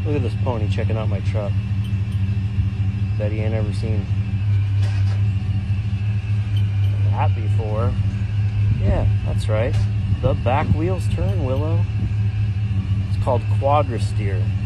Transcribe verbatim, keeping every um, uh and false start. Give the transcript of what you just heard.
Look at this pony checking out my truck. Bet he ain't ever seen that before. Yeah, that's right. The back wheels turn, Willow. It's called Quadrasteer.